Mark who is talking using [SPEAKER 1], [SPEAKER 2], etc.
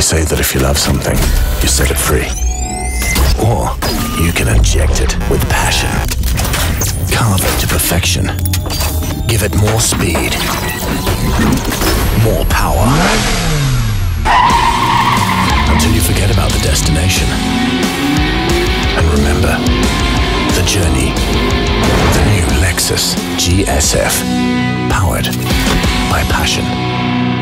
[SPEAKER 1] say that if you love something, you set it free. Or you can inject it with passion. Carve it to perfection. Give it more speed. More power. Until you forget about the destination. And remember, the journey. The new Lexus GSF. Powered by passion.